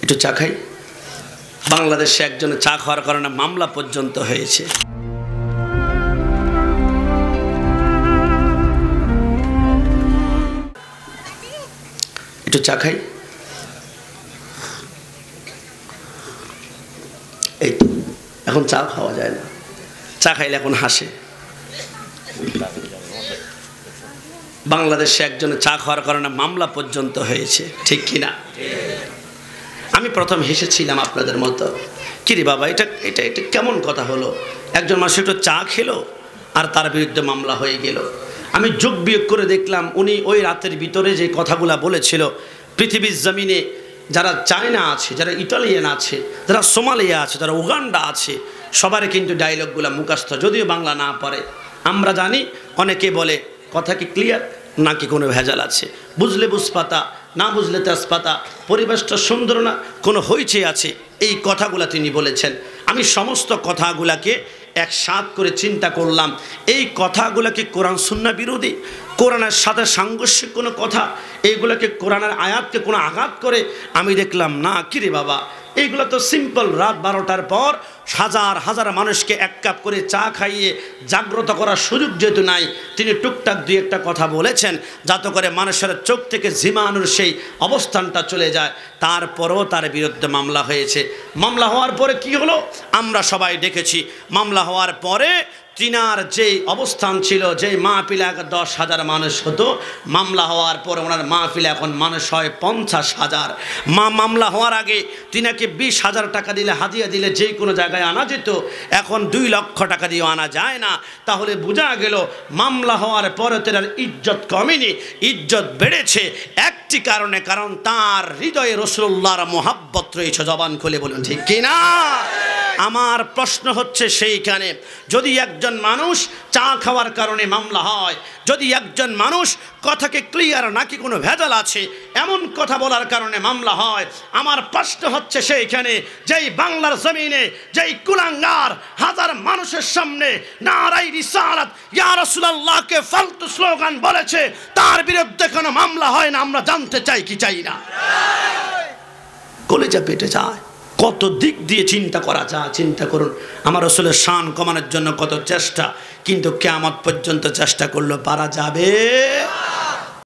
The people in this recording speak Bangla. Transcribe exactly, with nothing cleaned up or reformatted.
একটু চা খাই। বাংলাদেশে একজনের চা খাওয়ার কারণে মামলা পর্যন্ত হয়েছে। একটু চা খাই। এই তো এখন চা খাওয়া যায় না, চা খাইলে এখন হাসে। বাংলাদেশে একজনের চা খাওয়ার কারণে মামলা পর্যন্ত হয়েছে, ঠিক কিনা? আমি প্রথম হেসেছিলাম আপনাদের মতো, কিরে বাবা এটা এটা এটা কেমন কথা হলো, একজন মানুষ একটু চা খেলো আর তার বিরুদ্ধে মামলা হয়ে গেল। আমি যোগ বিয়োগ করে দেখলাম উনি ওই রাতের ভিতরে যে কথাগুলা বলেছিল, পৃথিবীর জমিনে যারা চায়না আছে, যারা ইটালিয়ান আছে, যারা সোমালিয়া আছে, যারা উগান্ডা আছে, সবারই কিন্তু ডায়লগগুলো মুখস্থ, যদিও বাংলা না পারে। আমরা জানি অনেকে বলে কথা কি ক্লিয়ার নাকি কোনো ভেজাল আছে, বুঝলে বুঝপাতা, না বুঝলে তেজপাতা, পরিবেশটা সুন্দর না, কোনো হইচে আছে, এই কথাগুলা তিনি বলেছেন। আমি সমস্ত কথাগুলাকে একসাথ করে চিন্তা করলাম, এই কথাগুলাকে কোরআন সুন্নাহ বিরোধী, কোরআনের সাথে সাংঘর্ষিক কোনো কথা, এইগুলোকে কোরআনের আয়াতকে কোনো আঘাত করে? আমি দেখলাম না, কিরে বাবা এইগুলো তো সিম্পল। রাত বারোটার পর হাজার হাজার মানুষকে এক কাপ করে চা খাইয়ে জাগ্রত করার সুযোগ যেহেতু নাই, তিনি টুকটাক দুই একটা কথা বলেছেন যাতে করে মানুষের চোখ থেকে ঝিমানোর সেই অবস্থানটা চলে যায়। তারপরও তার বিরুদ্ধে মামলা হয়েছে। মামলা হওয়ার পরে কি হলো আমরা সবাই দেখেছি। মামলা হওয়ার পরে তিনার যেই অবস্থান ছিল, যেই মাহফিলে দশ হাজার মানুষ হতো, মামলা হওয়ার পরে ওনার মাহফিলে এখন মানুষ হয় পঞ্চাশ হাজার। মা মামলা হওয়ার আগে তিনাকে বিশ হাজার টাকা দিলে, হাদিয়া দিলে যে কোনো জায়গায় আনা যেত, এখন দুই লক্ষ টাকা দিয়েও আনা যায় না। তাহলে বোঝা গেল মামলা হওয়ার পরে তেনার ইজ্জত কমেনি, ইজ্জত বেড়েছে একটি কারণে, কারণ তার হৃদয়ে রাসূলুল্লাহর মোহাব্বত রয়েছে। জবান খুলে বলুন ঠিক কিনা? আমার প্রশ্ন হচ্ছে সেইখানে, যদি একজন মানুষ চা খাওয়ার কারণে মামলা হয়, যদি একজন মানুষ কথাকে ক্লিয়ার নাকি কোনো ভেজাল আছে এমন কথা বলার কারণে মামলা হয়, আমার প্রশ্ন হচ্ছে সেইখানে যেই বাংলার জমিনে যেই কুলাঙ্গার হাজার মানুষের সামনে নারায়ে রিসালাত ইয়া রাসূলুল্লাহকে ফালতু স্লোগান বলেছে, তার বিরুদ্ধে কোনো মামলা হয় না? আমরা জানতে চাই কি চাই না? কলেজা পেটে যায়। কত দিক দিয়ে চিন্তা করা যায়, চিন্তা করুন। আমার রাসূলের শান কমানোর জন্য কত চেষ্টা, কিন্তু কিয়ামত পর্যন্ত চেষ্টা করলে পারা যাবে।